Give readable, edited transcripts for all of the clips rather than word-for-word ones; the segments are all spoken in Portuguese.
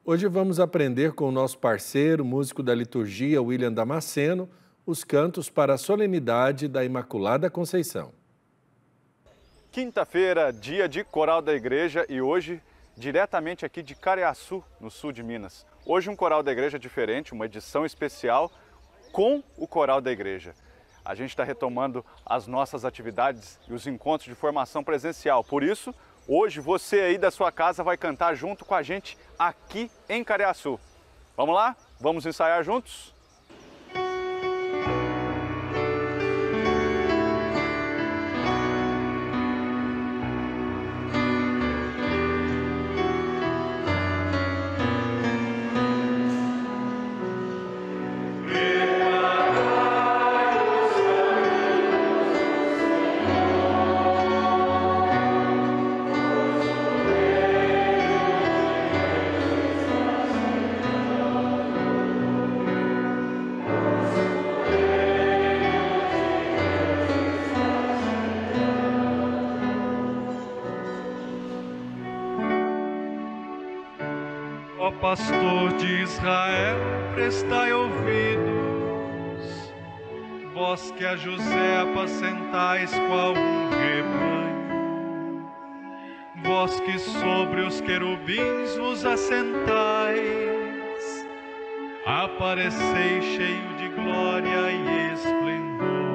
Hoje vamos aprender com o nosso parceiro, músico da liturgia, William Damasceno, os cantos para a solenidade da Imaculada Conceição. Quinta-feira, dia de coral da igreja e hoje, diretamente aqui de Cariaçu, no sul de Minas. Hoje um coral da igreja diferente, uma edição especial com o coral da igreja. A gente está retomando as nossas atividades e os encontros de formação presencial. Por isso, hoje você aí da sua casa vai cantar junto com a gente aqui em Cariaçu. Vamos lá? Vamos ensaiar juntos? Ó pastor de Israel, prestai ouvidos, vós que a José apacentais qual um rebanho, vós que sobre os querubins vos assentais, apareceis cheio de glória e esplendor.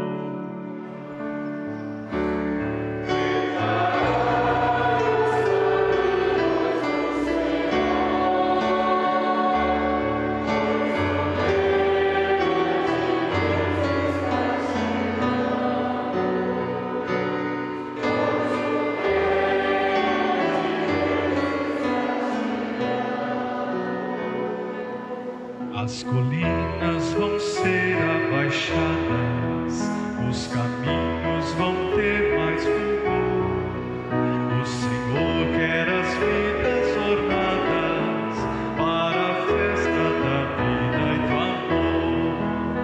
As colinas vão ser abaixadas, os caminhos vão ter mais fulgor. O Senhor quer as vidas ornadas para a festa da vida e do amor.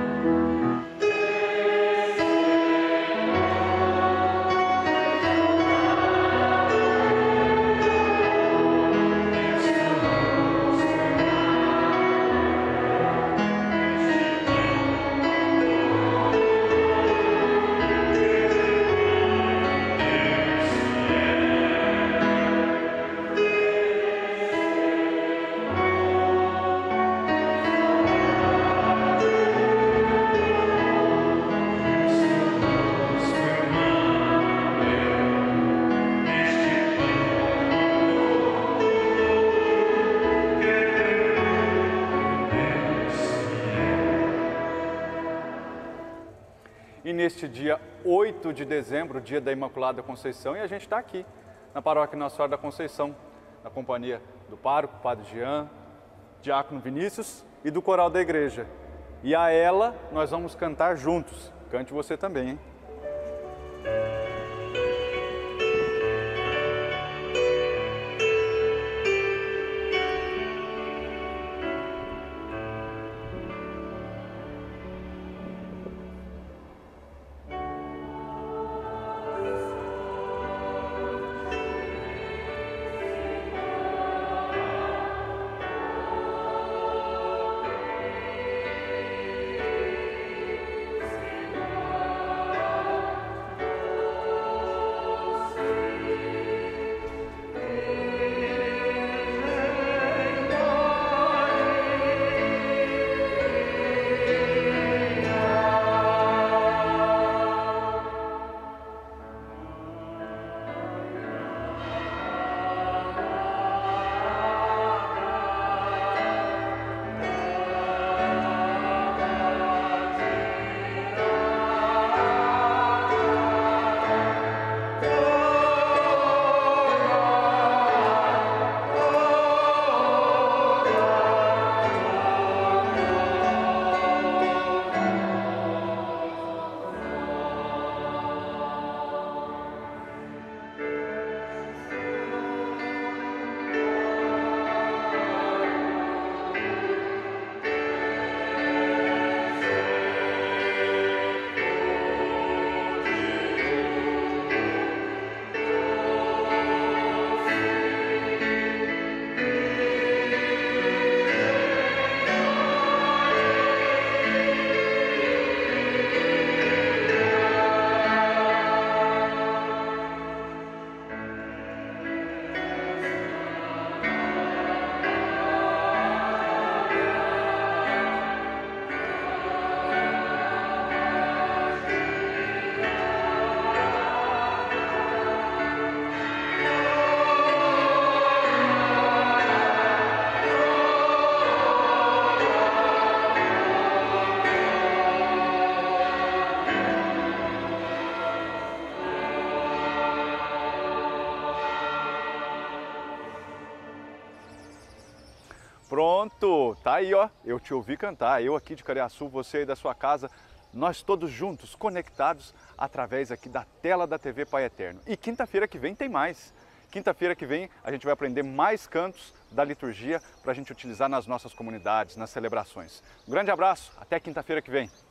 E neste dia 8 de dezembro, dia da Imaculada Conceição, e a gente está aqui na Paróquia Nossa Senhora da Conceição, na companhia do pároco, Padre Jean, Diácono Vinícius e do coral da igreja. E a ela nós vamos cantar juntos. Cante você também, hein? aí, ó, eu te ouvi cantar, eu aqui de Cariaçu, você aí da sua casa, nós todos juntos, conectados através aqui da tela da TV Pai Eterno. E quinta-feira que vem tem mais. Quinta-feira que vem a gente vai aprender mais cantos da liturgia para a gente utilizar nas nossas comunidades, nas celebrações. Um grande abraço, até quinta-feira que vem.